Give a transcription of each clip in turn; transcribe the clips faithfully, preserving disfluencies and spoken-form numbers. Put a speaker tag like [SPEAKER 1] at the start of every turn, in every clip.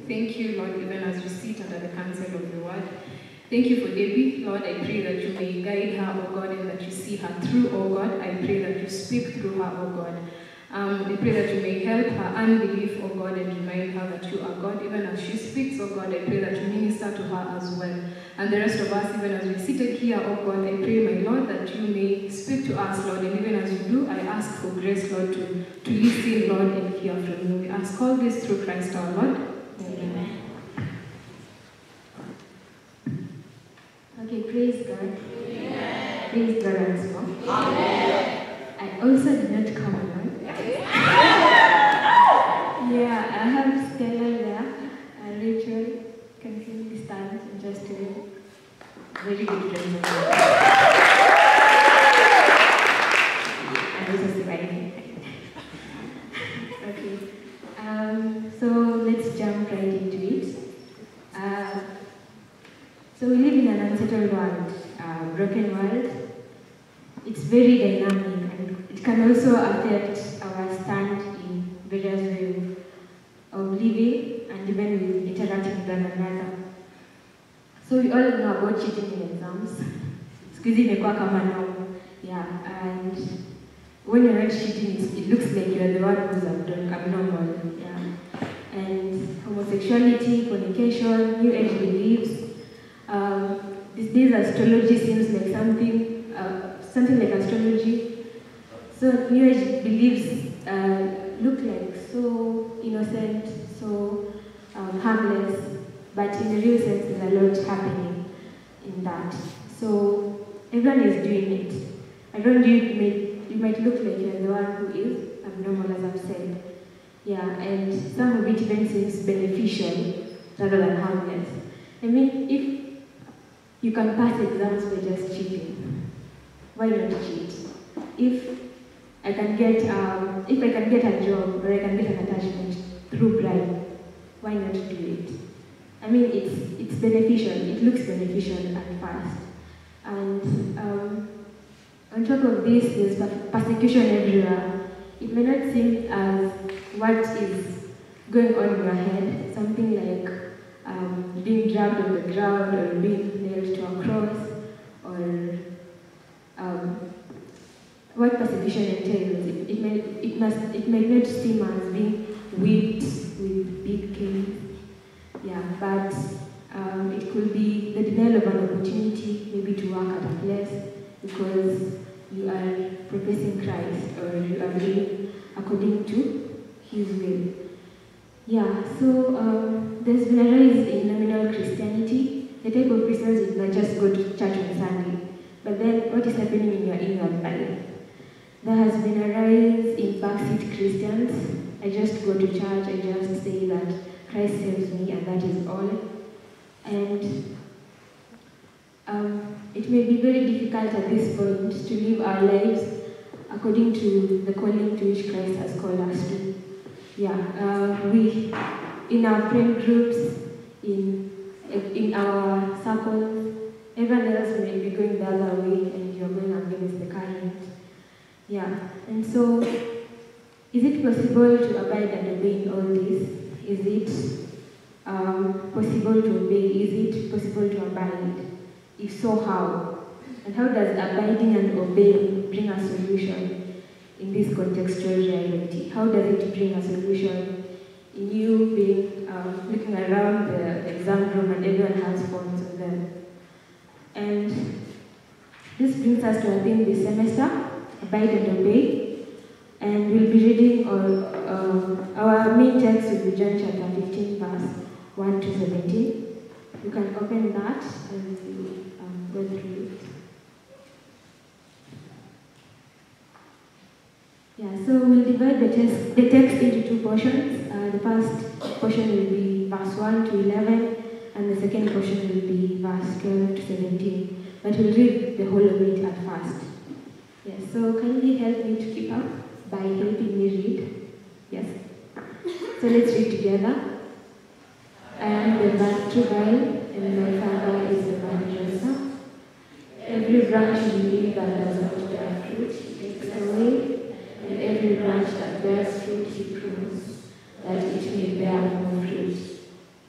[SPEAKER 1] Thank you, Lord, even as we sit under the counsel of the word. Thank you for Debbie. Lord, I pray that you may guide her, oh God, and that you see her through, oh God. I pray that you speak through her, oh God. Um, I pray that you may help her unbelief, oh God, and remind her that you are God. Even as she speaks, oh God, I pray that you minister to her as well. And the rest of us, even as we seated here, oh God, I pray, my Lord, that you may speak to us, Lord. And even as you do, I ask for grace, Lord, to, to listen, Lord, and hear from you. We ask all this through Christ our Lord. Amen.
[SPEAKER 2] Okay, praise God.
[SPEAKER 3] Amen.
[SPEAKER 2] Praise God as well.
[SPEAKER 3] Amen.
[SPEAKER 2] I also did not come alone. Yeah, I have Stella there, and Rachel can simply stand and just tell you. Very good friends of mine. And also surviving. Okay. Um, so let's jump right into it. Uh, so we live in an unsettled world, a broken world. It's very dynamic, and it can also affect our stand in various ways of living and even with interacting with one another. So we all know about cheating in exams. Squeezy imekuwa kama normal. Yeah, and when you're not cheating, it looks like you're the one who's abnormal. Yeah, and homosexuality, fornication, new age beliefs. Um, these days, astrology seems like something, uh, something like astrology. So new age beliefs uh, look like so innocent, so um, harmless, but in the real sense, there's a lot happening in that. So everyone is doing it. Around you, you might, you might look like you're the one who is abnormal, as I've said. Yeah, and some of it even seems beneficial rather than harmless. I mean, if you can pass exams by just cheating, why not cheat? If I can get, um, if I can get a job or I can get an attachment through bribe, why not do it? I mean, it's it's beneficial. It looks beneficial at first, and um, on top of this, there's persecution everywhere. It may not seem as what is going on in your head, something like um, being dragged on the ground or being nailed to a cross, or um, what persecution entails. It, it, may, it, must, it may not seem as being whipped with big canes. Yeah, but um, it could be the denial of an opportunity, maybe to work at a place because you are professing Christ or you are living according to His will. Yeah, so um, there's been a rise in nominal Christianity. The type of Christians is not just go to church on Sunday, but then what is happening in your inner life? There has been a rise in backseat Christians. I just go to church, I just say that Christ saves me, and that is all. And um, it may be very difficult at this point to live our lives according to the calling to which Christ has called us to. Yeah, uh, we, in our friend groups, in, in our circles, everyone else may be going the other way and you're going against the current. Yeah, and so, is it possible to abide and obey in all this? Is it um, possible to obey? Is it possible to abide? If so, how? And how does abiding and obeying bring a solution in this contextual reality? How does it bring a solution in you being um, looking around the exam room and everyone has phones on them? And this brings us to our theme this semester, Abide and Obey. And we'll be reading all, uh, our main text will be John chapter fifteen, verse one to seventeen. You can open that and we'll um, go through it. Yeah, so we'll divide the text, the text into two portions. Uh, the first portion will be verse one to eleven, and the second portion will be verse twelve to seventeen. But we'll read the whole of it at first. Yes, so kindly help me to keep up by helping me read. Yes. So let's read together. I am the vine true vine, and my Father is the vine dresser. Every branch in me that does not bear fruit, he takes away, and every branch that bears fruit, he prunes, that it may bear more fruit.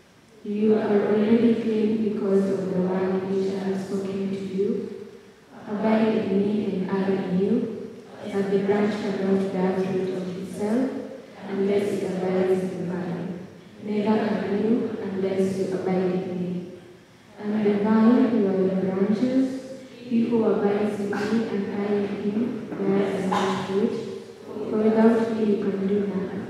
[SPEAKER 2] clean because of the word which I have spoken to you. Abide in me and I in you, as the branch cannot bear fruit of itself unless it abides in the vine. Neither can you unless you abide in me. I am the vine, you are the branches. He who abides in me and I in him bears much fruit, for without me you can do nothing.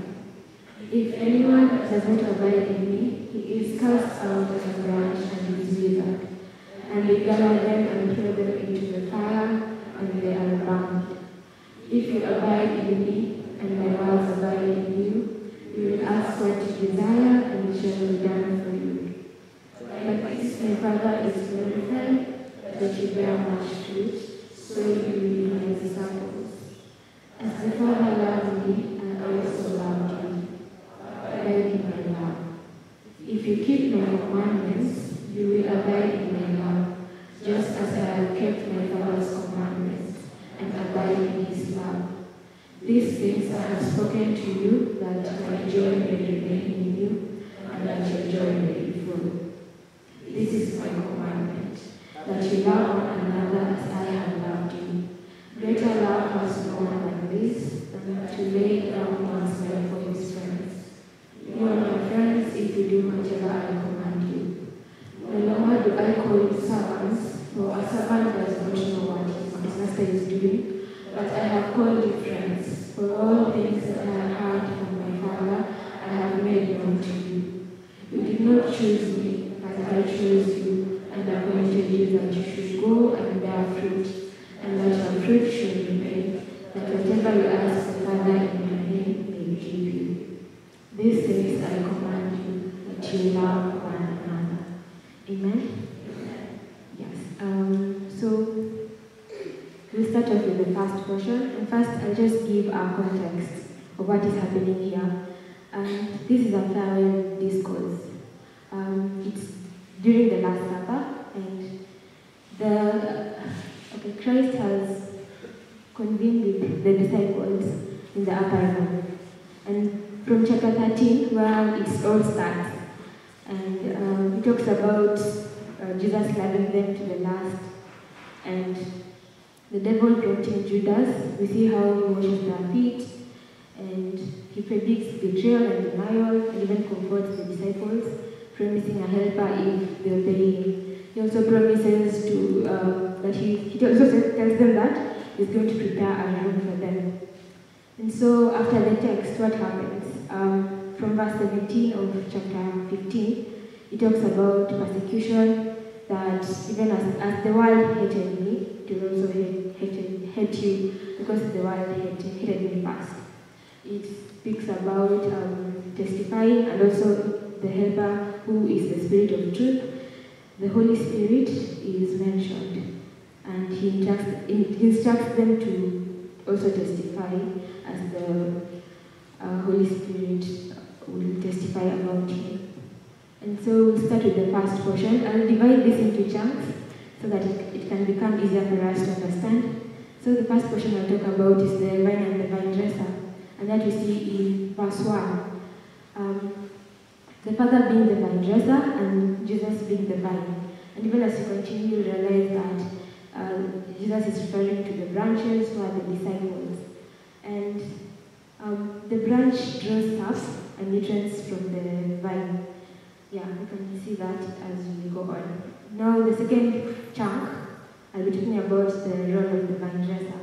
[SPEAKER 2] If anyone does not abide in me, he is cast out as a branch and is withered, and they gather them and throw them into the fire, and they are burned. If you abide in me, and my words abide in you, you will ask what you desire, and it shall be done for you. But this my Father is glorified, that you bear much fruit, so you will be my disciples. As the Father loved me, I also loved you. Abide in my love. If you keep my commandments, you will abide in my love, just as I have kept my Father's commandments, and abide in his love. These things I have spoken to you, that my joy may remain in you, and that your joy may be full. This is my commandment, that you love one another as I have loved you. Greater love has no one than this, than to lay down one's life for his friends. You are my friends if you do whatever I command you. No longer do I call you servants, for a servant does not know what his master is doing, but I have called you friends, for all things that I have heard from my Father I have made known to you. You did not choose me, but I chose you, and appointed you that you should go and bear fruit, and that your fruit should remain, that whatever you ask the Father in my name may give you. These things I command you, that you love one another. Amen? Yes. Um, so, we'll start off with the first portion. And first, I'll just give our context of what is happening here. Um, this is a farewell discourse. Um, it's during the Last Supper, and the okay, Christ has convened with the disciples in the upper room. And from chapter thirteen, where it all starts, and um, it talks about uh, Jesus loving them to the last, and the devil prompting Judas. We see how he washes their feet, and he predicts betrayal and denial, and even comforts the disciples, promising a helper if they obey him. He also promises to uh, that he, he also tells them that he's going to prepare a room for them. And so after the text, what happens? Um, from verse seventeen of chapter fifteen, it talks about persecution, that even as, as the world hated me, it will also hate, hate, hate you, because the world hated, hated me first. It speaks about um, testifying, and also the helper who is the Spirit of truth. The Holy Spirit is mentioned, and he instructs, he instructs them to also testify, as the uh, Holy Spirit will testify about him. And so we'll start with the first portion. I'll divide this into chunks so that it, it can become easier for us to understand. So the first portion I'll talk about is the vine and the vine dresser, and that we see in verse one. Um, the Father being the vine dresser and Jesus being the vine. And even as you continue, you realize that uh, Jesus is referring to the branches who are the disciples. And um, the branch draws sap and nutrients from the vine. Yeah, we can see that as we go on. Now the second chunk, I'll be talking about the role of the vine dresser.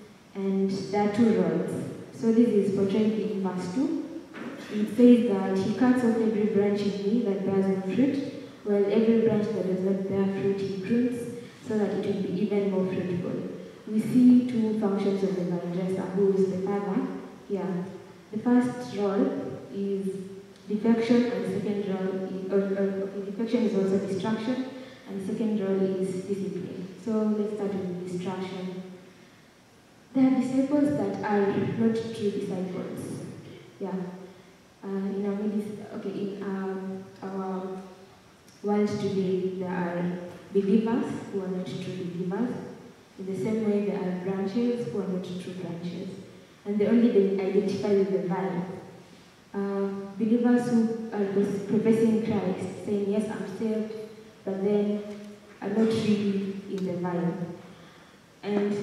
[SPEAKER 2] And there are two roles. So this is portrayed in verse two. It says that he cuts off every branch in me that bears no fruit, while every branch that does not bear fruit he prunes, so that it will be even more fruitful. We see two functions of the vine dresser, who is the Father. Yeah. The first role is defection, and the second role is, or, or, okay, defection is also destruction, and the second role is discipline. So let's start with destruction. There are disciples that are not true disciples. Yeah. Uh, in our midst, okay, in um, our world today, there are believers who are not true believers. In the same way, there are branches who are not true branches, and they only identify with the vine. Uh, believers who are professing Christ, saying, yes, I'm saved, but then are not really in the vine. And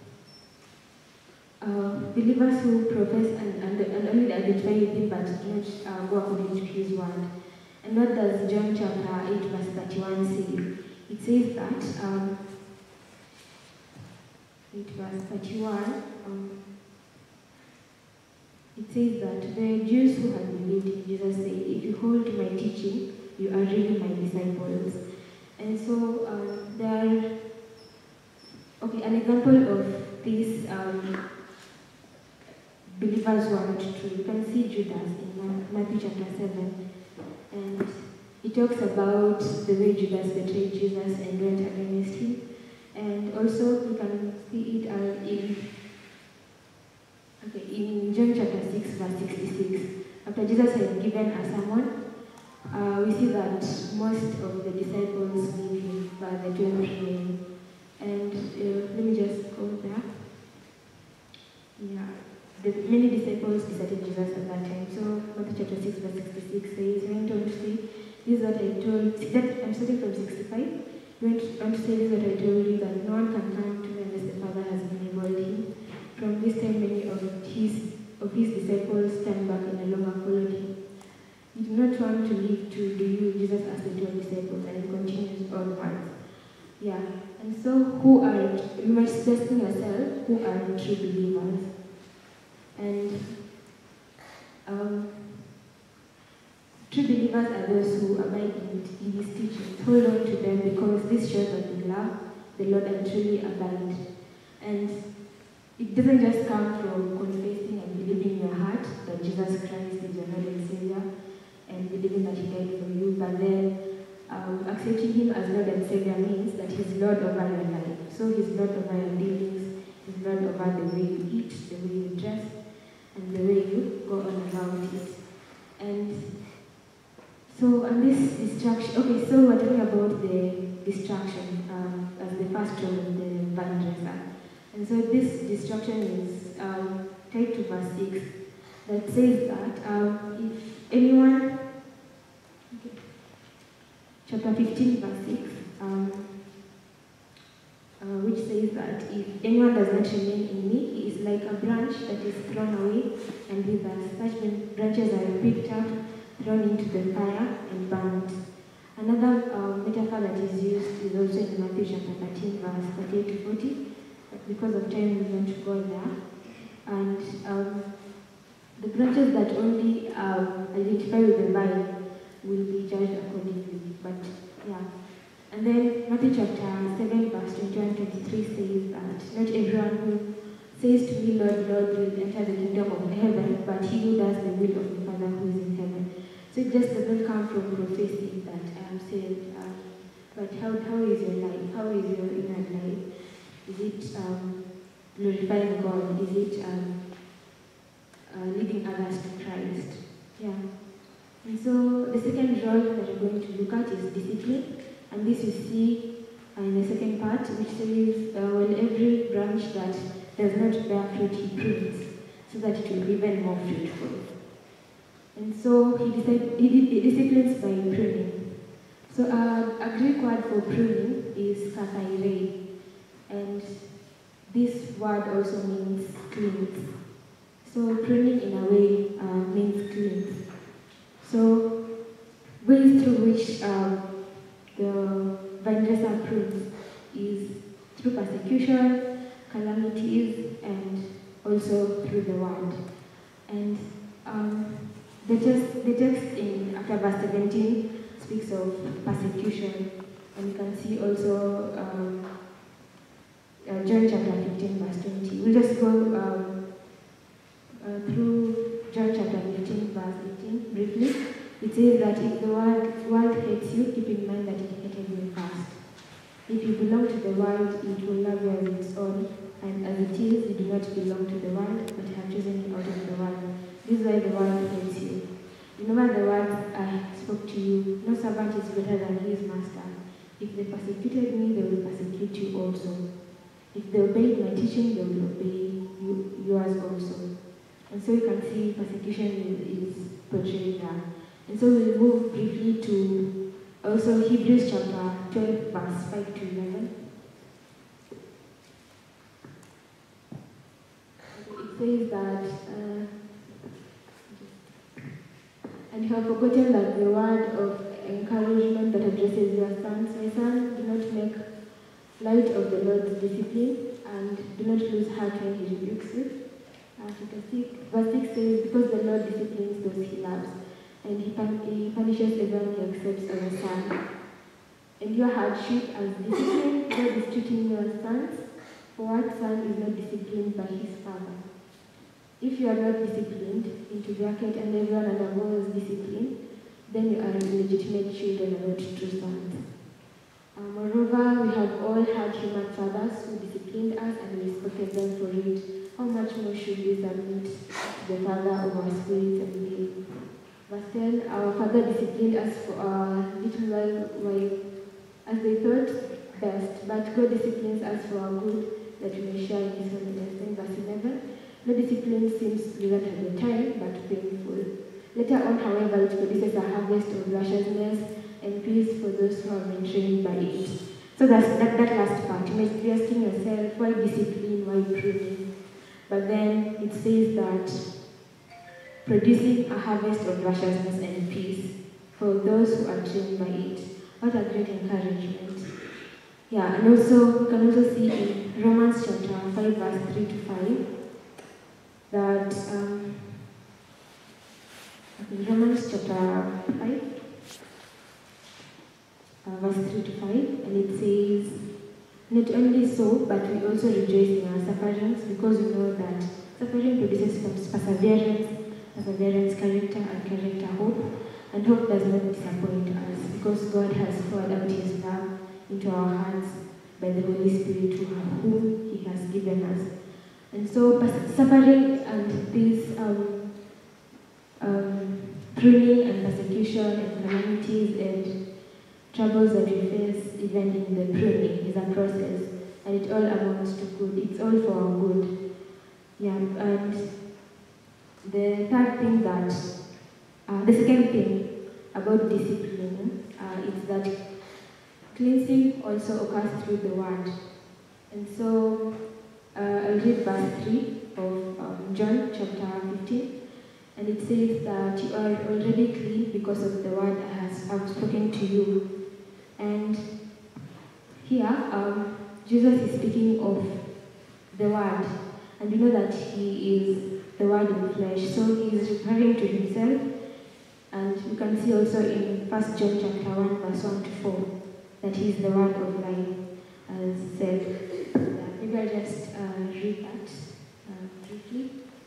[SPEAKER 2] uh, believers who profess and, and, and only identify with him but do not uh, go according to his word. And what does John chapter eight verse thirty-one say? It says that, um, eight verse thirty-one, um, it says that the Jews who had believed in Jesus said, if you hold to my teaching, you are really my disciples. And so um, there, okay, an example of these um, believers who are not true. You can see Judas in Matthew chapter seven. And it talks about the way Judas betrayed Jesus and went against him. And also you can see it uh, in okay, in John chapter six, verse sixty-six. After Jesus had given a sermon, uh, we see that most of the disciples leave him, but the twelve remain. And uh, let me just go there. Yeah. The many disciples deserted Jesus at that time. So Matthew chapter six, verse sixty-six says, he went on to say, this is what I told, that, I'm starting from sixty-five. He went on to say, this is what I told you, that no one can come to me unless the Father has enabled him. From this time, many of his, of his disciples turned back and no longer followed him. You do not want to live to do you, Jesus asked the twelve disciples, and it continues onwards. Yeah, and so who are, you must question yourself, who are the true believers? And um, true believers are those who abide in, in his teachings. Hold on to them because this shows that they love the Lord and truly abide. And it doesn't just come from confessing and believing in your heart that Jesus Christ is your Lord and Savior and believing that he died for you, but then um, accepting him as Lord and Savior means that he's Lord over your life. So he's Lord over your dealings, he's Lord over the way you eat, the way you dress, and the way you go on about it. And so, and this distraction, okay, so we're talking about the distraction um, as the first role of the vine dresser. And so this distraction is um, tied to verse six that says that um, if anyone, okay, chapter fifteen, verse six, um, Uh, which says that if anyone does not remain in me, he is like a branch that is thrown away and withers. Such branches are picked up, thrown into the fire, and burned. Another uh, metaphor that is used is also in Matthew chapter thirteen, verse thirty-eight to forty. But because of time, we won't go there. And um, the branches that only um, identify with the vine will be judged accordingly. But yeah. And then Matthew chapter seven, verse twenty-one to twenty-three says that not everyone who says to me, Lord, Lord, will enter the kingdom of heaven, but he who does the will of the Father who is in heaven. So it just doesn't come from professing that I am saved, um, but how, how is your life? How is your inner life? Is it um, glorifying God? Is it um, uh, leading others to Christ? Yeah. And so the second role that we're going to look at is discipline. And this you see uh, in the second part, which says, uh, well, every branch that does not bear fruit, he prunes, so that it will be even more fruitful. And so he, decide, he, he disciplines by pruning. So uh, a Greek word for pruning is kathairei, and this word also means cleanse. So pruning in a way uh, means cleanse. So ways through which um, the vine dresser prunes is through persecution, calamities, and also through the word. And um, the text, the text in after verse seventeen speaks of persecution, and you can see also um, uh, John chapter fifteen, verse twenty. We'll just go um, uh, through John chapter fifteen, verse eighteen briefly. It says that if the world, world hates you, keep in mind that it hated you first. If you belong to the world, it will love you as its own, and as it is, you do not belong to the world, but have chosen it out of the world. This is why the world hates you. Remember the words I spoke to you, no servant is better than his master. If they persecuted me, they will persecute you also. If they obeyed my teaching, they will obey you, yours also. And so you can see persecution is, is portrayed there. And so we'll move briefly to Also, Hebrews chapter twelve, verse five to eleven. It says that, uh, and you have forgotten that the word of encouragement that addresses your sons, my son, do not make light of the Lord's discipline, and do not lose heart when he rebukes you. Uh, chapter six, verse six says, because the Lord disciplines those he loves, and he, pun- he punishes everyone he accepts as a son. And your hardship as discipline, God is treating you as sons, for what son is not disciplined by his father? If you are not disciplined, into bracket, and everyone undergoes discipline, then you are illegitimate children and not true sons. Uh, moreover, we have all had human fathers who disciplined us and we respected them for it. How much more should we submit to the Father of our spirits and live? Verse ten, our Father disciplined us for a little while, while as they thought best, but God disciplines us for our good, that we may share in his holiness. Then verse eleven, no discipline seems pleasant at the time, but painful. Later on, however, it produces a harvest of righteousness and peace for those who have been trained by it. So that's that, that last part. You may be asking yourself, why discipline, why pruning? But then it says that producing a harvest of righteousness and peace for those who are trained by it. What a great encouragement. Yeah, and also, we can also see in Romans chapter five, verse three to five, that, um, okay, Romans chapter five, uh, verse three to five, and it says, not only so, but we also rejoice in our sufferings, because we know that suffering produces perseverance, perseverance, character, and character, hope, and hope does not disappoint us, because God has poured out his love into our hearts by the Holy Spirit whom he has given us. And so suffering and these um, um, pruning and persecution and calamities and troubles that we face even in the pruning is a process, and it all amounts to good. It's all for our good. Yeah, and the third thing that, uh, the second thing about discipline uh, is that cleansing also occurs through the word. And so uh, I'll read verse three of um, John chapter fifteen, and it says that you are already clean because of the word I have spoken to you. And here, um, Jesus is speaking of the word, and we know that he is the word in flesh, so he is referring to himself. And you can see also in First John chapter one, verse one to four, that he is the word of life, as said. Yeah, maybe I'll just uh, read that uh, briefly.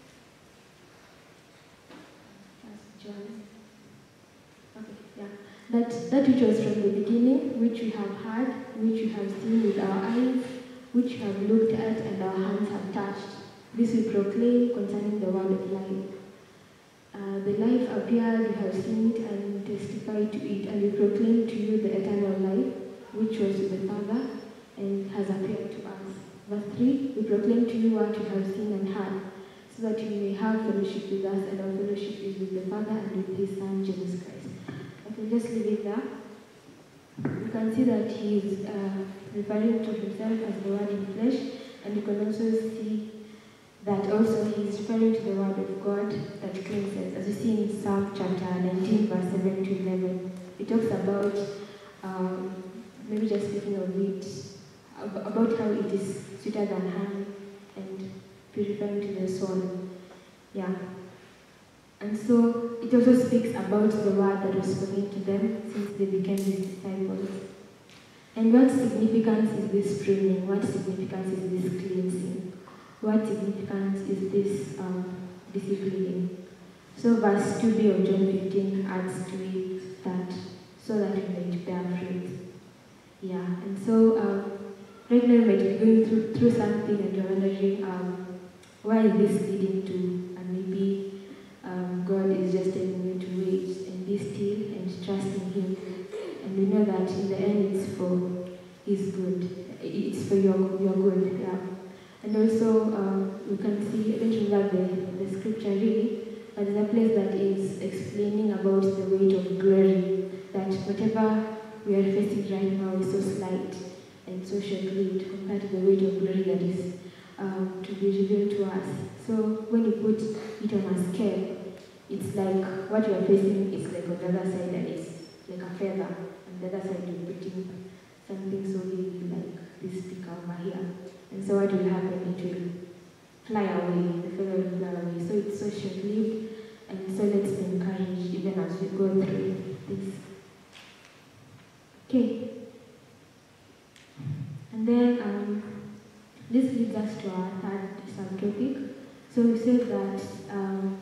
[SPEAKER 2] First John. Okay, yeah. That, that which was from the beginning, which we have heard, which we have seen with our eyes, which we have looked at and our hands have touched. This we proclaim concerning the word of life. Uh, the life appeared, we have seen it and testified to it, and we proclaim to you the eternal life, which was with the Father and has appeared to us. Verse three, we proclaim to you what you have seen and heard, so that you may have fellowship with us, and our fellowship is with the Father and with his Son, Jesus Christ. Okay, just leave it there. You can see that he is uh, referring to himself as the word in flesh, and you can also see that also he is referring to the word of God that cleanses. As you see in Psalm chapter nineteen, verse seven to eleven, it talks about, um, maybe just speaking of it, about how it is sweeter than honey and purifying to the soul. Yeah. And so it also speaks about the word that was spoken to them since they became his disciples. And what significance is this pruning? What significance is this cleansing? What significance is this um, disciplining? So verse two b of John fifteen adds to it that, so that we may bear fruit. Yeah, and so um, right now you might be going through, through something and you're wondering, um, why is this leading to? And maybe um, God is just telling you to wait and be still and trust in him. And we know that in the end it's for his good. It's for your, your good, yeah. And also, um, we can see, I don't remember the, the scripture really, but there's a place that is explaining about the weight of glory, that whatever we are facing right now is so slight and so short-lived compared to the weight of glory that is um, to be revealed to us. So when you put it on a scale, it's like what you are facing is like on the other side, and it's like a feather. On the other side, you're putting something so heavy like this speaker over here. And so what will happen? It will fly away. The feather will fly away. So it's so short-lived, and so let's be encouraged even as we go through this. Okay. And then um, this leads us to our third subtopic. So we said that um,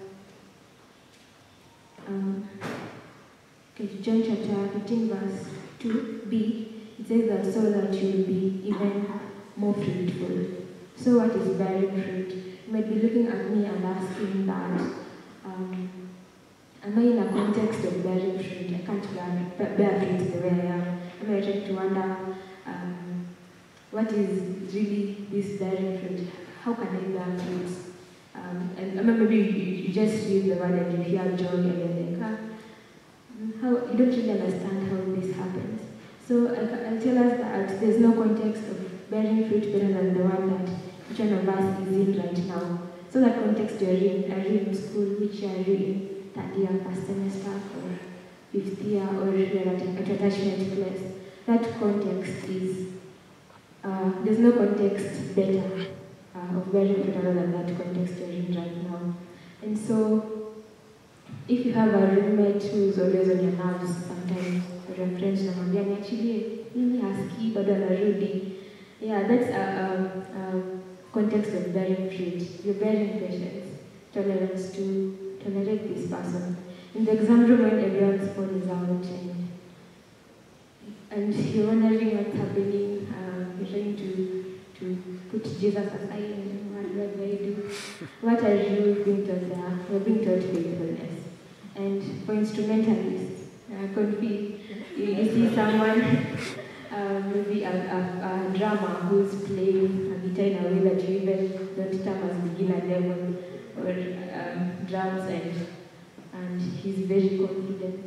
[SPEAKER 2] um, okay, John chapter fifteen verse two b, it says that so that you will be even more fruitful. So what is bearing fruit? You might be looking at me and asking that, um, am I in a context of bearing fruit? I can't bear, bear fruit the way I am. Am I trying to wonder um, what is really this bearing fruit? How can I bear fruit? Um, and I mean, maybe you, you just read the word and you hear joy and you think, ah, how, you don't really understand how this happens. So I, I'll tell us that there's no context of bearing fruit better than the one that each one of us is in right now. So that context you're in, are you in school, which you are in third year, first semester, or fifth year, or you're at, at attachment place. That context is, uh, there's no context better uh, of bearing fruit other than that context you're in right now. And so, if you have a roommate who is always on your nerves sometimes, or a friend namwambia actually mimi hasikii bado anarudi, yeah, that's a, a, a context of bearing fruit. You're bearing patience, tolerance to tolerate this person. In the exam room when everyone's phone is out and and you're wondering what's happening, um, you're trying to to put Jesus aside and what, what do I do? What are you being taught there? We're being taught faithfulness. And for instrumentalists, uh, could be, you, you see someone, uh, maybe a, a, a drummer who's playing a guitar in a way that you even don't term as beginner level, or um, drums, and and he's very confident.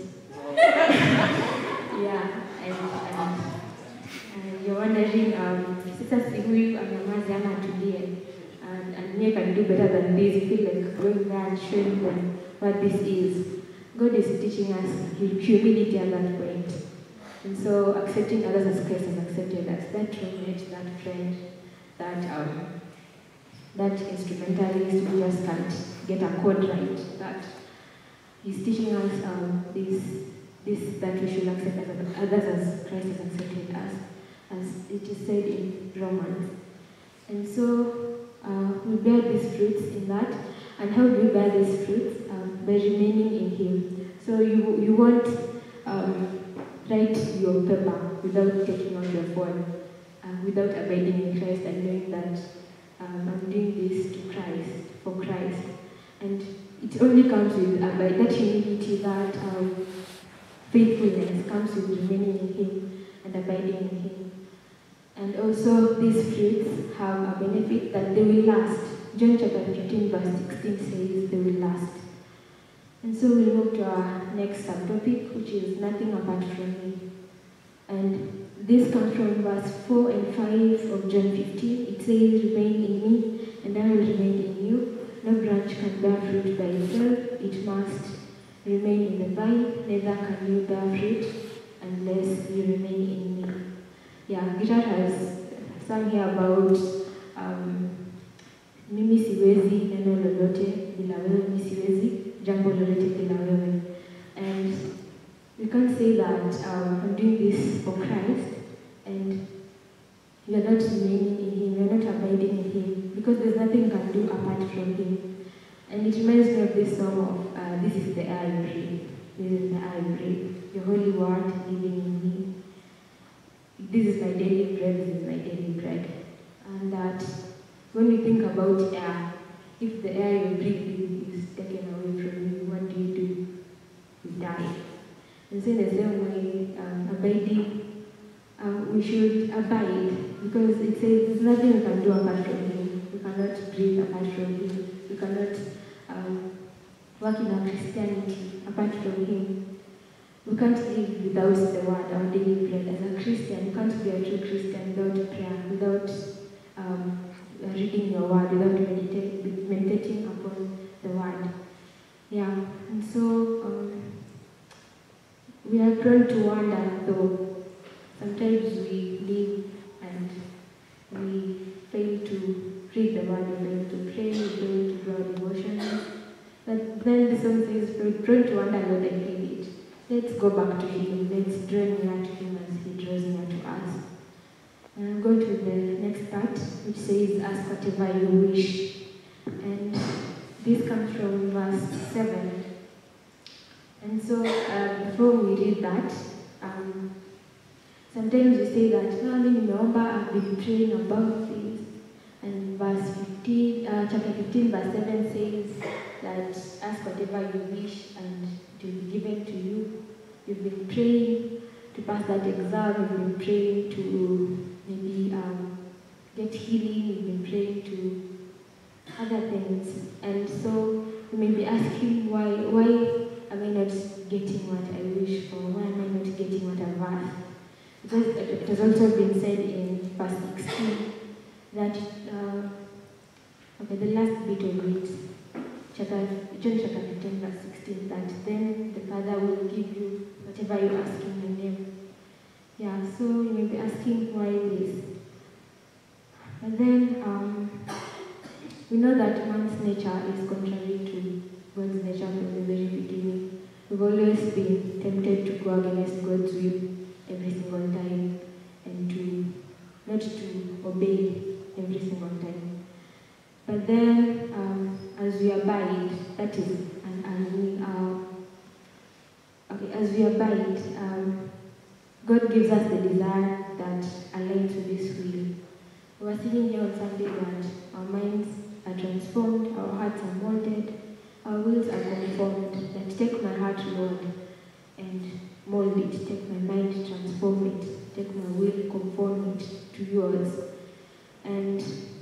[SPEAKER 2] Yeah, and, and, and you're wondering, um, sasa si huyu amemazi ama atulie, and and me can do better than this. You feel like going there and showing them what this is. God is teaching us humility at that point. And so accepting others as Christ has accepted us, that roommate, that friend, that um, that instrumentalist who just can't get a chord right, that he's teaching us um, this, this that we should accept others as Christ has accepted us, as it is said in Romans. And so uh, we bear these fruits in that. And how do we bear these fruits? Um, by remaining in Him. So you you won't um, write your paper without taking out your phone, uh, without abiding in Christ and knowing that um, I'm doing this to Christ, for Christ. And it only comes with uh, by that humility, that um, faithfulness comes with remaining in Him and abiding in Him. And also these fruits have a benefit that they will last. John chapter fifteen verse sixteen says they will last. And so we'll move to our next subtopic, which is nothing apart from me. And this comes from verse four and five of John fifteen. It says, remain in me, and I will remain in you. No branch can bear fruit by itself. It must remain in the vine. Neither can you bear fruit unless you remain in me. Yeah, Guitar has sung here about um, mimi siwezi neno lolote bila wewe, mimi siwezi jambo lolote bila wewe. And we can't say that um, I'm doing this for Christ and we are not remaining in Him, we are not abiding in Him, because there's nothing you can do apart from Him. And it reminds me of this song of, uh, this is the air I breathe, this is the air I breathe, your holy word living in me. This is my daily bread, this is my daily bread. And that when we think about air, if the air you breathe is taken away from you, what do you do? You die. And so in the same way, um, abiding, um, we should abide, because it says there's nothing we can do apart from Him. We cannot breathe apart from Him. We cannot um, work in our Christianity apart from Him. we can't live without the word, our daily bread. As a Christian, you can't be a true Christian without prayer, without um, reading your word, without medita- meditating upon the word. Yeah, and so um, we are prone to wonder, though sometimes we live and we fail to read the word, we fail to pray, we fail to do our devotions. But then the song says, we're prone to wonder, Lord, I feel it. Let's go back to Him. Let's draw near to Him as He draws near to us. And I'm going to the next part, which says, ask whatever you wish. And this comes from verse seven. And so, uh, before we read that, um, sometimes we say that, no, nimeomba, I've been praying about this. And verse fifteen, uh, chapter fifteen, verse seven says that ask whatever you wish and it will be given to you. You've been praying to pass that exam, you've been praying to maybe um, get healing, you've been praying to other things. And so you may be asking, why, why am I not getting what I wish for? Why am I not getting what I've asked? Because it has also been said in verse sixteen that, uh, okay, the last bit of it, chapter, John chapter fifteen, verse sixteen, that then the Father will give you whatever you ask in my name. Yeah, so you may be asking why this. And then um, we know that man's nature is contrary to God's nature from the very beginning. We've always been tempted to go against God's will every single time and to not to obey every single time. But then, um, as we abide, that is, and, and we are, okay, as we abide, um, God gives us the desire that aligns with His will. We were sitting here on Sunday that our minds are transformed, our hearts are molded, our wills are conformed. That take my heart, Lord, and mold it. Take my mind, transform it. Take my will, conform it to yours. And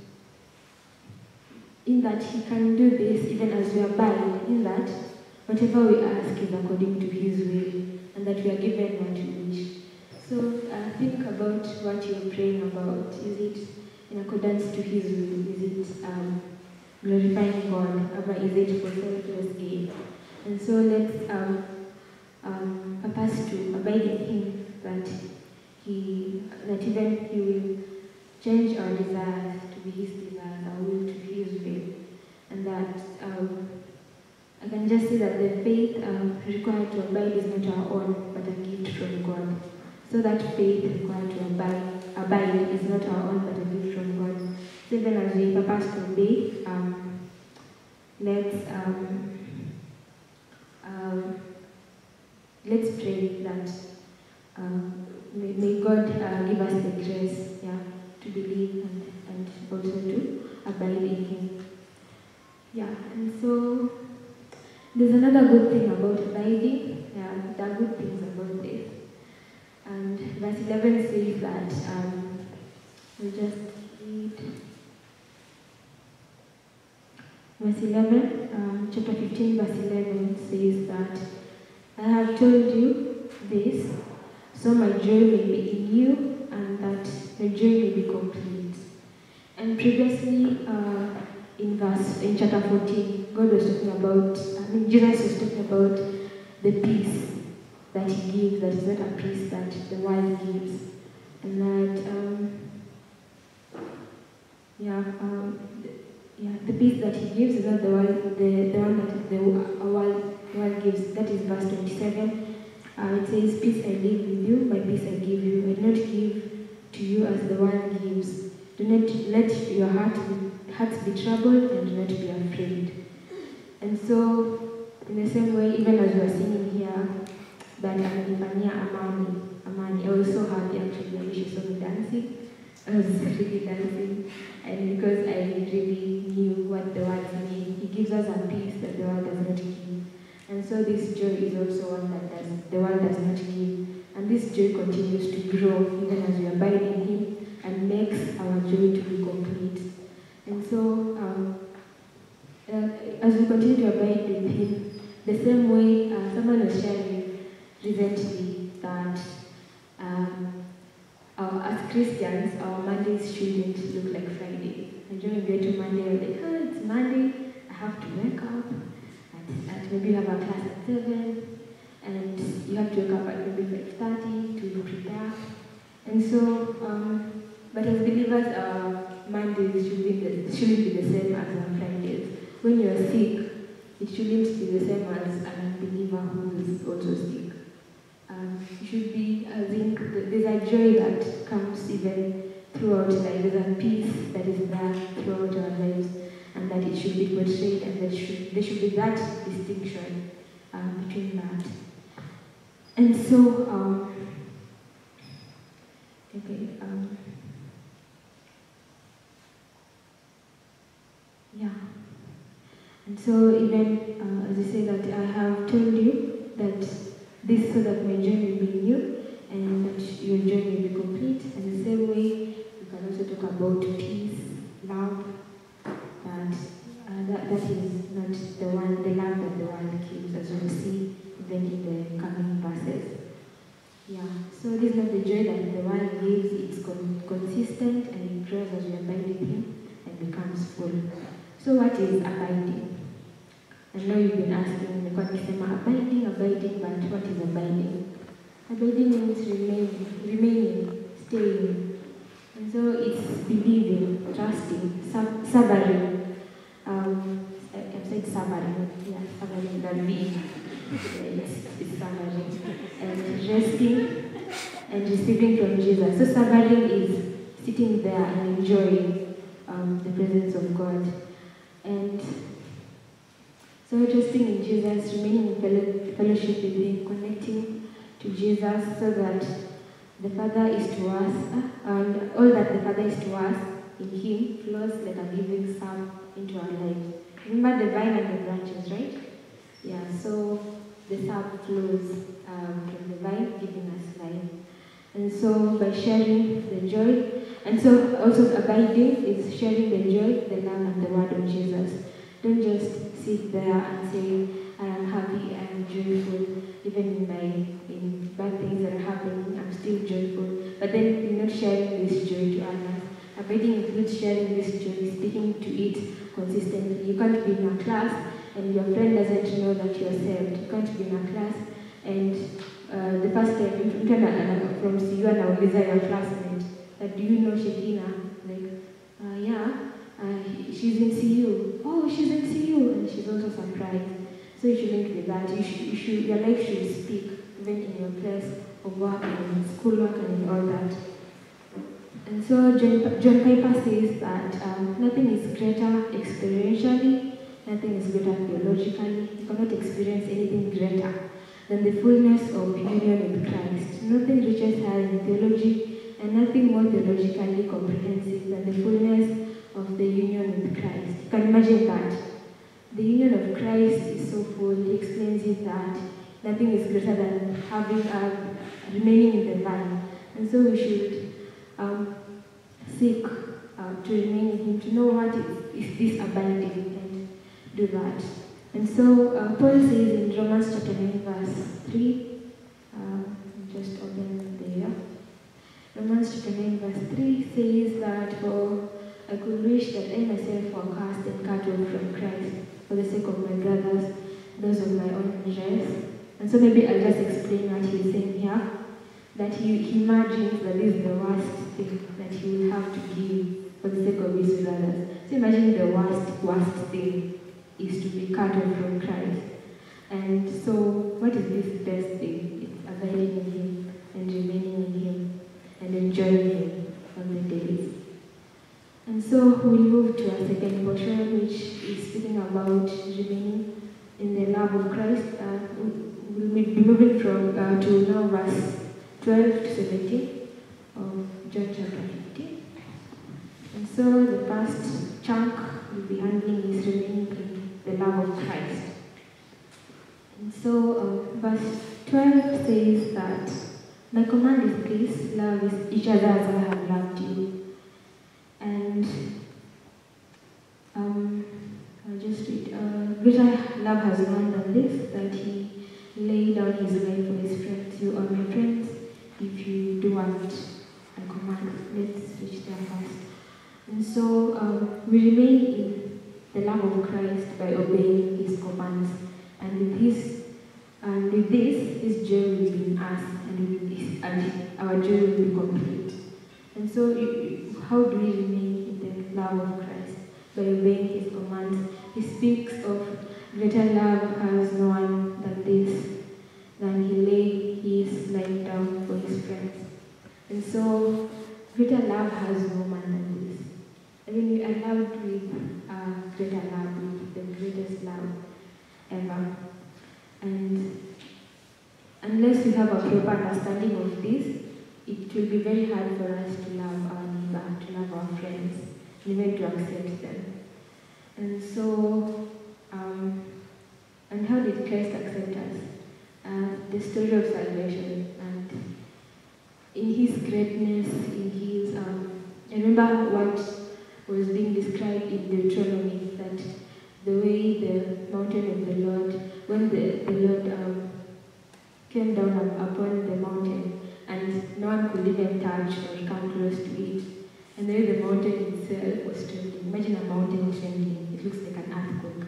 [SPEAKER 2] in that He can do this even as we abide, in that whatever we ask is according to His will, and that we are given what we wish. So uh, think about what you're praying about. Is it in accordance to His will? Is it um, glorifying God? Or is it for selfless gain? And so let's um, um, purpose to abide in Him, that He, that even He will change our desires to be His desires, our will to His will, and that um, I can just say that the faith um, required to abide is not our own, but a gift from God. So that faith required to abide, abide is not our own, but a gift from God. So even as we purpose to obey, um, let's um, um, let's pray that um, may, may God uh, give us the grace, yeah, to believe and, and also to abide in Him. Yeah, and so there's another good thing about abiding. Yeah, there are good things about this. And verse eleven says that, um, we'll just read. Verse eleven, um, chapter fifteen, verse eleven says that, I have told you this, so my joy may be in you, and that your joy may be complete. And previously, uh, in verse, in chapter fourteen, God was talking about, I mean, Jesus was talking about the peace that He gives, that is not a peace that the world gives. And that, um, yeah, um, yeah, the peace that He gives is not the one, the, the one that the world, the world gives. That is verse twenty-seven. Uh, it says, peace I leave with you, my peace I give you. I do not give to you as the world gives. Do not let your heart be, hearts be troubled, and do not be afraid. And so, in the same way, even as we are singing here, that amenifanyia amani, amani, I was so happy actually when she saw me dancing. I was really dancing, and because I really knew what the words mean, He gives us a peace that the world does not give. And so this joy is also one that does, the world does not give. And this joy continues to grow even as we abide in Him, and makes our joy to be complete. And so, um, uh, as we continue to abide with Him, the same way uh, someone was sharing, recently that um, our, as Christians, our Mondays shouldn't look like Friday. And when we get to Monday, we're like, oh, it's Monday, I have to wake up, and, and maybe you have a class at seven, and you have to wake up at maybe five thirty to prepare. And so, um, but as believers, our Mondays should be the, shouldn't be the same as our Fridays. When you're sick, it shouldn't be the same as an unbeliever who is also sick. Um, it should be, I think, there's a joy that comes even throughout life. There's a peace that is there throughout our lives, and that it should be portrayed, and that should, there should be that distinction um, between that. And so, um, okay, um, yeah. And so even, uh, as I say that I have told you that this so that my journey will be new and that your journey will be complete. In the same way, you can also talk about peace, love, and uh, that, that is not the one, the love that the world gives, as we'll see even in the coming verses. Yeah, so this is not the joy that the world gives, it's con consistent and it grows as we abide in Him and becomes full. So what is abiding? I know you've been asking me, abiding, abiding, but what is abiding? Abiding means remaining, remaining, staying. And so it's believing, trusting, sub suffering. Um, I can say suffering, yeah, suffering, that being. It's, it's suffering. And resting and receiving from Jesus. So suffering is sitting there and enjoying um, the presence of God. And so trusting in Jesus, remaining in fellowship with Him, connecting to Jesus so that the Father is to us, and all that the Father is to us in Him flows like a living sap into our lives. Remember the vine and the branches, right? Yeah, so the sap flows um, from the vine, giving us life. And so by sharing the joy, and so also abiding is sharing the joy, the love, and the word of Jesus. Don't just sit there and say, I am happy, I am joyful, even in my in bad things that are happening, I'm still joyful. But then you're not sharing this joy to others. Abiding includes sharing this joy, speaking to it consistently. You can't be in a class and your friend doesn't know that you're saved. You can't be in a class and uh, the first time you from C U and I will visit your classmate that, do you know Shekinah? Like, uh, yeah. Uh, she's in C U. Oh, she's in C U, and she's also surprised. So you shouldn't be that. You should, you should, your life should speak, even in your place of work and in schoolwork and in all that. And so John, John Piper says that um, nothing is greater experientially, nothing is greater theologically. You cannot experience anything greater than the fullness of union with Christ. Nothing reaches higher in theology, and nothing more theologically comprehensive than the fullness of the union with Christ. You can imagine that. The union of Christ is so full. He explains it that nothing is greater than having a, remaining in the vine. And so we should um, seek uh, to remain in Him, to know what is, is this abiding, and do that. And so uh, Paul says in Romans chapter nine verse three, uh, just open there. Romans chapter nine verse three says that, for I could wish that I myself were cast and cut off from Christ for the sake of my brothers, those of my own race. And so maybe I'll just explain what he's saying here. That he, he imagines that this is the worst thing that he will have to give for the sake of his brothers. So imagine the worst, worst thing is to be cut off from Christ. And so what is this best thing? It's abiding in Him and remaining in Him and enjoying Him on the days. And so we'll move to our second portion, which is speaking about remaining in the love of Christ. Uh, we'll be moving from uh, to now verse twelve to seventeen of John chapter fifteen. And so the first chunk we'll be handling is remaining in the love of Christ. And so uh, verse twelve says that, my command is this, love each other as I have loved you. And um, I'll just read. Uh, greater love has none than this, that He lay down his life for his friends. You are my friends if you do what I command. Let's switch there first. And so um, we remain in the love of Christ by obeying his commands. And with his and with this, his joy will be in us, and with this, and our joy will be complete. And so, how do we remain in the love of Christ? By obeying his commands. He speaks of greater love has no one than this, than he laid his life down for his friends. And so, greater love has no man than this. I mean, I loved with uh, greater love, with the greatest love ever. And unless we have a proper understanding of this, it will be very hard for us to love our neighbor, to love our friends, even to accept them. And so, um, and how did Christ accept us? Uh, the story of salvation, and in his greatness, in his, um, I remember what was being described in Deuteronomy, that the way the mountain of the Lord, when the, the Lord um, came down upon the mountain, and no one could even touch or come close to it. And the way the mountain itself was trembling. Imagine a mountain trembling. It looks like an earthquake.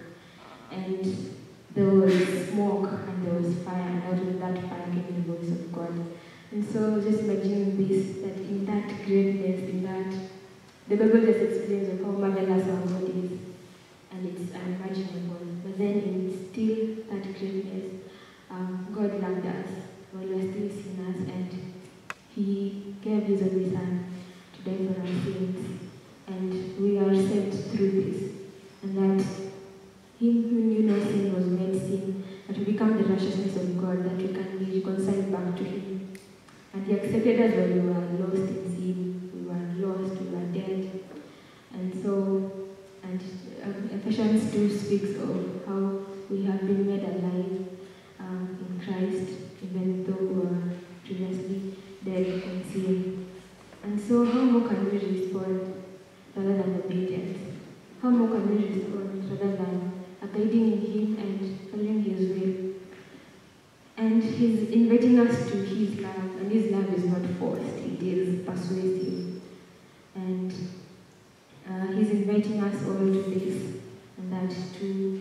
[SPEAKER 2] And there was smoke and there was fire, and out of that fire came the voice of God. And so just imagine this, that in that greatness, in that, the Bible just explains of how marvelous our God is. And it's unimaginable. But then in still that greatness, um, God loved us while we were still sinners, and he gave his only Son to die for our sins. And we are saved through this. And that him who knew no sin was made sin, that we become the righteousness of God, that we can be reconciled back to him. And he accepted us when we were lost in sin, we were lost, we were dead. And so, and um, Ephesians two speaks of how we have been made alive um, in Christ, even though we were previously dead in sin. And so, how more can we respond rather than obedience? How more can we respond rather than abiding in him and following his will? And he's inviting us to his love, and his love is not forced, it is persuasive. And uh, he's inviting us all to this, and that to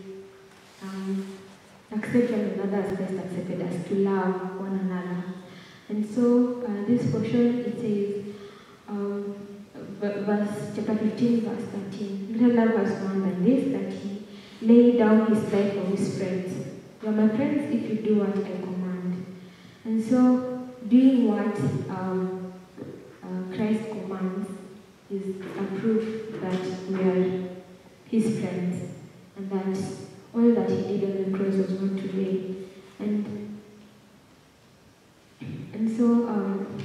[SPEAKER 2] um, accept one another as Christ accepted us, to love one another. And so uh, this portion, it says, um, verse chapter fifteen, verse thirteen, greater love has no one than this, that he laid down his life for his friends. You are my friends if you do what I command. And so, doing what um, uh, Christ commands is a proof that we are his friends, and that all that he did on the cross was not too late. And and so, um,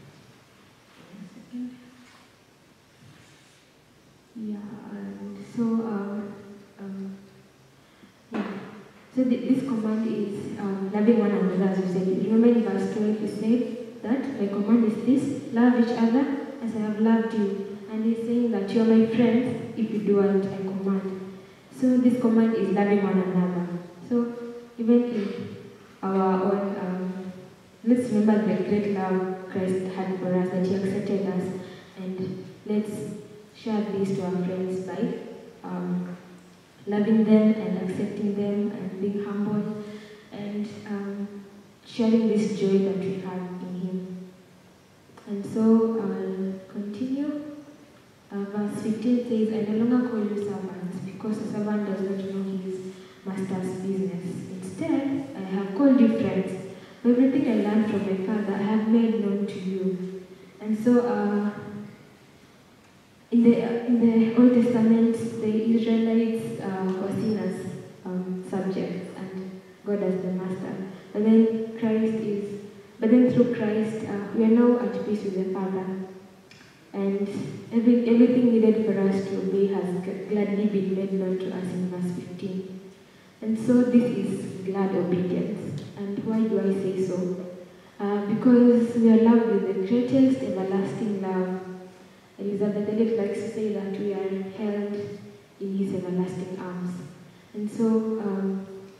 [SPEAKER 2] yeah, and so, um, um, yeah. So th this command is um, loving one another, as you said. Remember in verse twelve, he said that my command is this: love each other as I have loved you. And he's saying that you are my friends if you do what I command. So this command is loving one another. So even in our own, um, let's remember the great love Christ had for us, that he accepted us, and let's share this to our friends by um, loving them and accepting them and being humble and um, sharing this joy that we have in him. And so I'll continue. Uh, verse fifteen says, I no longer call you servants, because a servant does not know his master's business. Instead, I have called you friends. For everything I learned from my Father, I have made known to you. And so, uh, in the in the Old Testament, the Israelites uh, were seen as um, subjects, and God as the master. But then Christ is, but then through Christ, uh, we are now at peace with the Father. And every, everything needed for us to obey has gladly been made known to us in verse fifteen. And so this is glad obedience. And why do I say so? Uh, because we are loved with the greatest everlasting love. Elizabeth Elliot likes to say that we are held in his everlasting arms. And so um,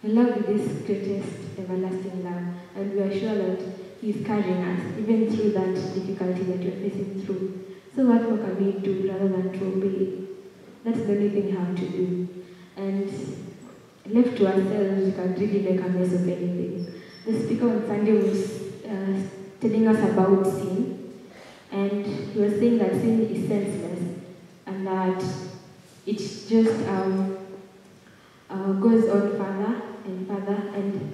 [SPEAKER 2] Your love is His greatest everlasting love, and we are sure that He is carrying us, even through that difficulty that you're facing through. So what more can we do rather than to obey? That's the only thing we have to do. And left to ourselves, we can really make a mess of anything. The speaker on Sunday was uh, telling us about sin, and he was saying that sin is senseless, and that it just um, uh, goes on further and further, and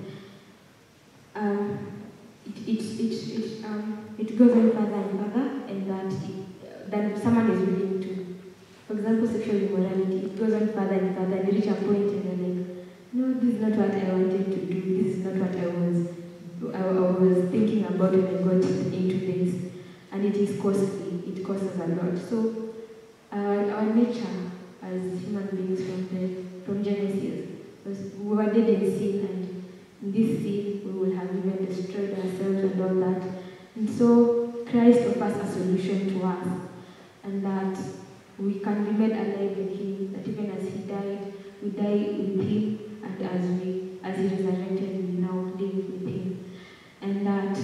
[SPEAKER 2] um, it, it, it, it, um, it goes on further and further, and that, it, that someone is willing to. For example, sexual immorality, it goes on further and further, and you reach a point and you're like, no, this is not what I wanted to do, this is not what I was, I, I was thinking about when I got into this, and it is costly, it costs us a lot. So, uh, our nature as human beings from, the, from Genesis, was, we were dead in sin, and in this sin we will have even destroyed ourselves and all that. And so, Christ offers a solution to us, and that we can be made alive in Him, that even as He died, we die with Him, and as we, as He resurrected, we now live with Him. And that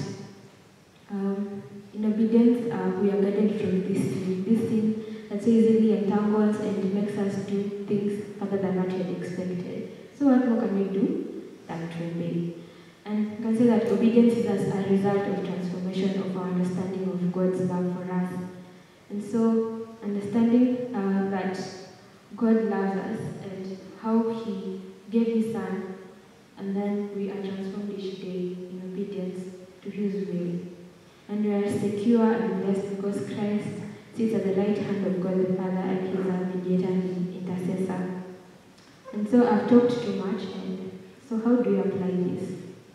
[SPEAKER 2] um, in obedience, uh, we are guarded from this sin, this sin that so easily entangles and makes us do things other than what we had expected. So what more can we do than to obey? And you can say that obedience is as a result of transformation of our understanding of God's love for us. And so, understanding uh, that God loves us and how He gave His Son, and then we are transformed each day in obedience to His will. And we are secure and blessed because Christ sits at the right hand of God the Father, and He is our mediator and intercessor. And so I've talked too much, and so how do we apply this?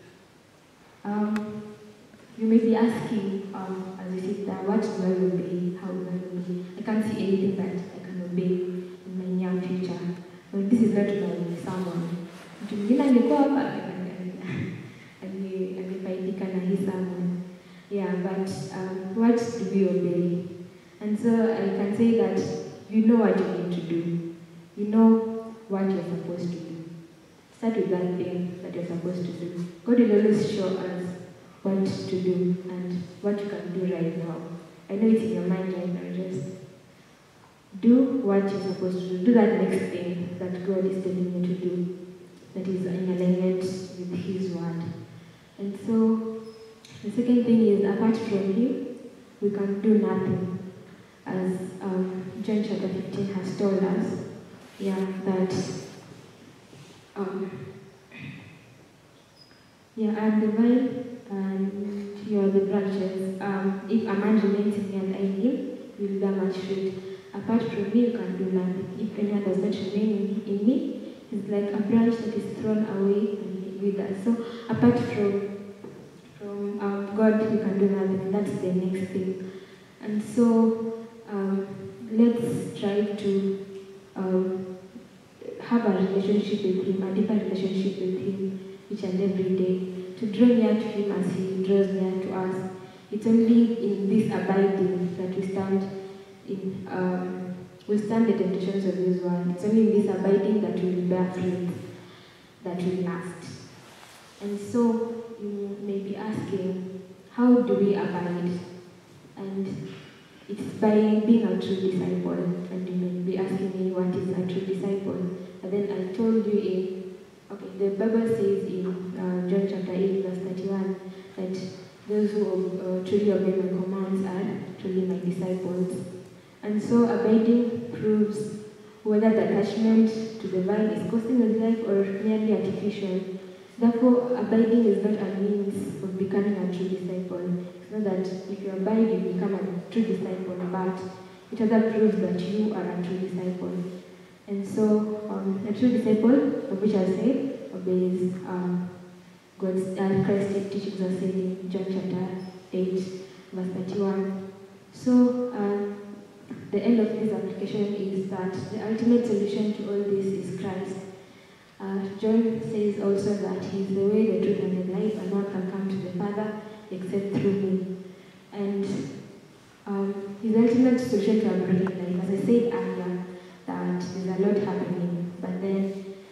[SPEAKER 2] Um, you may be asking, um, as you sit there, what do I obey? How do I obey? I can't see anything that I can obey in my near future. Well, this is not my sermon. Mtu mwingine angekuwa hapa angefaidika na hii sermon. Yeah, but um, what do we obey? And so I can say that you know what you need to do. You know what you're supposed to do. Start with that thing that you're supposed to do. God will always show us what to do and what you can do right now. I know it's in your mind right now, just do what you're supposed to do. Do that next thing that God is telling you to do, that is in alignment with His word. And so, the second thing is, apart from Him, we can do nothing. As um, John chapter fifteen has told us, yeah, that um, yeah, I am the vine, and you are the branches. Um, if a man remains in me and I in him, he will bear much fruit. Apart from me, you can do nothing. If anyone does not remain in me, he's like a branch that is thrown away and withers. So, apart from from um, God, you can do nothing, and that's the next thing. And so, um, let's try to um, have a relationship with Him, a deeper relationship with Him each and every day, to draw near to Him as He draws near to us. It's only in this abiding that we stand in, um, we stand the temptations of this world. It's only in this abiding that we will bear fruit that will last. And so you may be asking, how do we abide? And it's by being a true disciple. And you may be asking me, what is a true disciple? And then I told you in, okay, the Bible says in uh, John chapter eight, verse thirty-one, that those who uh, truly obey my commands are truly my disciples. And so abiding proves whether the attachment to the vine is costing us life or merely artificial. Therefore, abiding is not a means of becoming a true disciple. It's not that if you abide, you become a true disciple, but it rather proves that you are a true disciple. And so, um, a true disciple, of which I said, obeys um, God's and Christ's teachings are said in John chapter eight, verse thirty-one. So, um, the end of this application is that the ultimate solution to all this is Christ. Uh, John says also that He is the way, the truth, and the life, and no one can come to the Father except through Him. And um, His ultimate solution to our life, as I said earlier, that there's a lot happening, but then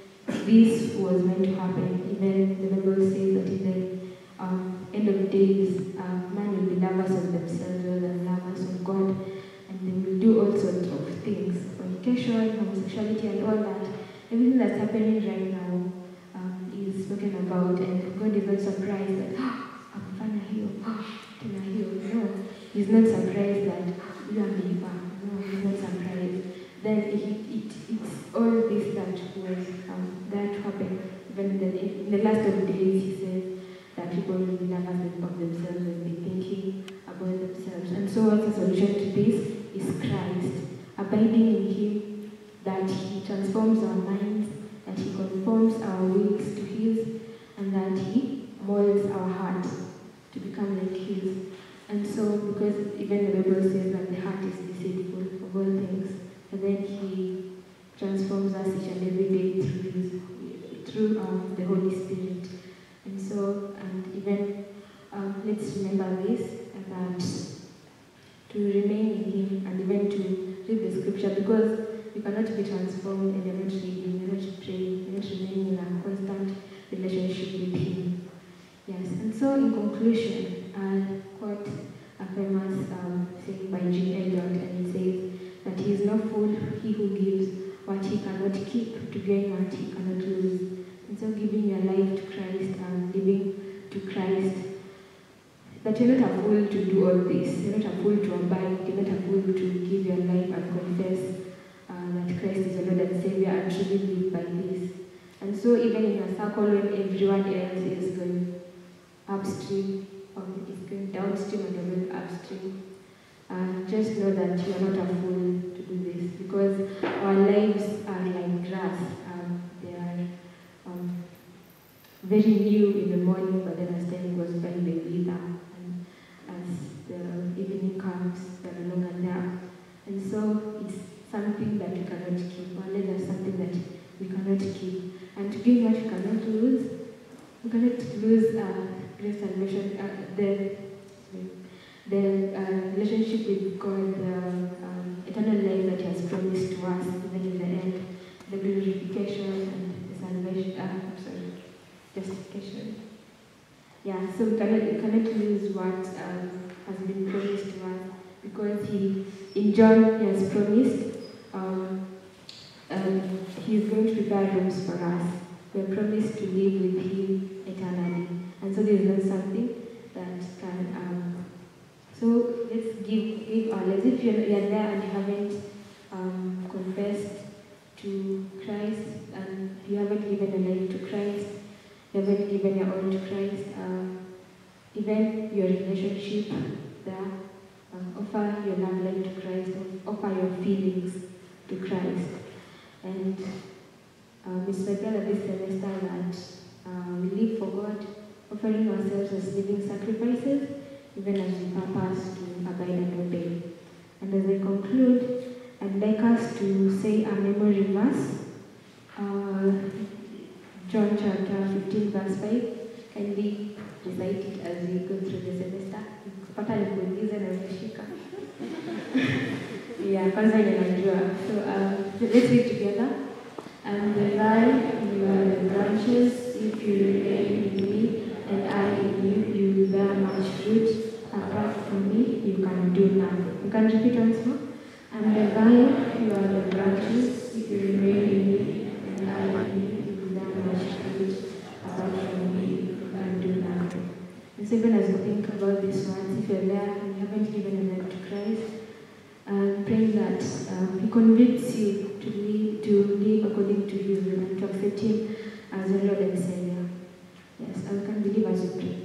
[SPEAKER 2] this was meant to happen. Even the Bible says that in the um, end of days, uh, man will be lovers of themselves rather than lovers of God, and they will do all sorts of things, fornication, homosexuality, and all that. Everything that's happening right now um, is spoken about, and God is not surprised that, oh, I'm fine here, oh, I'm here. No, He's not surprised that you are believer. No, He's not surprised. Then it, it, it's all this that was um, that happened. When the, in the last of the days, He says that people will be lovers of themselves and be thinking about themselves. And so, what's the solution to this? Is Christ, abiding in Him, that He transforms our minds, that He conforms our wills to His, and that He molds our heart to become like His. And so, because even the Bible says that the heart is deceitful of all things, and then He transforms us each and every day through His, through um, the Holy Spirit. And so, and even um, let's remember this, that to remain in Him, and even to read the Scripture, because we cannot be transformed and we're not reading, we're not praying, we're not remaining in a constant relationship with Him. Yes, and so in conclusion, I'll quote a famous um, saying by Jim Elliot, and it says that He is no fool, he who gives what he cannot keep to gain what he cannot lose. And so giving your life to Christ and living to Christ, that you're not a fool to do all this, you're not a fool to abide, you're not a fool to give your life and confess uh, that Christ is your Lord and Savior and truly live by this. And so even in a circle when everyone else is going upstream, or is going downstream and you're going upstream, uh, just know that you are not a fool to do this, because our lives are like grass. Um, they are um, very new in the morning, but then as time goes by, they wither. And as the evening comes, they are no longer there. And so it's something that we cannot keep. Knowledge is something that we cannot keep. And to gain what we cannot lose, we cannot lose uh, grace and mission, uh, the, the uh, relationship with God, the um, eternal life that He has promised to us, even in the end, the glorification and the salvation, uh, I'm sorry, justification. Yeah, so we cannot, we cannot lose what um, has been promised to us, because He, in John, He has promised um, um, He is going to prepare rooms for us. We are promised to live with Him eternally. And so there is not something that can, um, so let's give, give our lives. If you're, you're there and you haven't um, confessed to Christ, and you haven't given your life to Christ, you haven't given your all to Christ, uh, even your relationship there, um, offer your love life to Christ, offer your feelings to Christ. And uh, it's my prayer this semester that uh, we live for God, offering ourselves as living sacrifices, even as we purpose to abide and obey. And as I conclude, I'd like us to say a memory verse, uh, John chapter fifteen, verse five. Kindly recite it as we go through the semester. Pata nikuulize na umeshika. Yeah, kwanza ninajua. So uh, let's read together. And the vine, you are the branches. If you remain in me, and I in you, you will bear much fruit. Apart from me, you can do nothing. You can repeat once more. And the vine, you are the branches. If you remain in me, and I in you, you will bear much fruit. Apart from me, you can do nothing. And so even as we think about this one, if you're there and you haven't given your life to Christ, I'm praying that um, He convicts you to live, to live according to His will and to accept Him as your Lord and Savior. Yes, I can believe as we pray.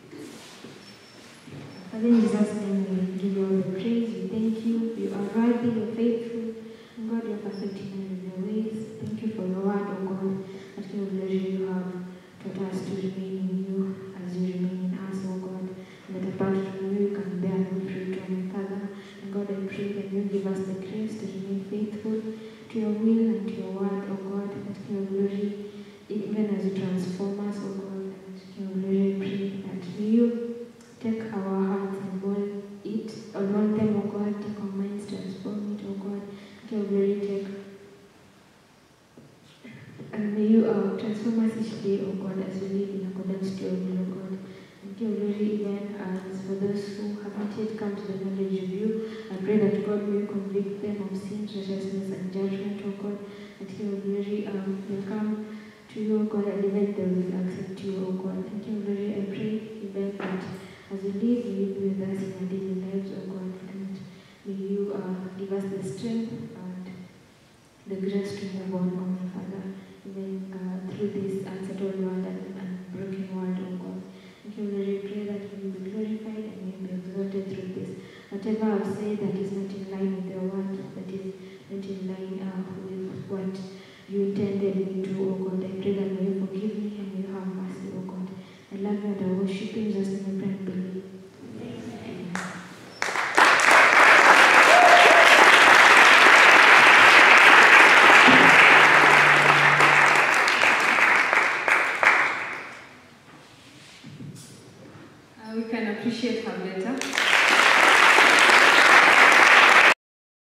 [SPEAKER 2] Father, in Jesus' name, we give you all the praise. We thank you. You are worthy, you're faithful. And God, you're perfect in your ways. Thank you for your word, oh God, that King of glory, you have taught us to remain in you as you remain in us, oh God. And that apart from you, you can bear no fruit, oh my Father. And God, I pray that you give us the grace to remain faithful to your will and to your word, oh God, that King of glory, even as you transform us, oh God, that King of glory, I pray that you take our hearts and mold it, or mold them, oh God, take our minds, transform it, oh God, King of glory, take mercy of you, Lord God. Thank you, Lord, even as for those who haven't yet come to the knowledge of you, I pray that God will convict them of sin, righteousness, and judgment, O God. That He will really um, will come to you, O God, and even they will accept you, O God. Thank you, Lord. I pray even that as we live, you will be with us in our daily lives, O God, and may you uh, give us the strength and the grace to move on, O my Father, even uh, through this unsettled world and, and broken world, O God. Thank you, Lord. I pray that you will be glorified and you will be exalted through this. Whatever I've said that is not in line with your word, that is not in line uh, with what you intended me to, O God, I pray that may you forgive me and may you have mercy, O God. I love you and I worship you in Jesus' name. I pray and believe. Amen.
[SPEAKER 1] Uh, we can appreciate her better.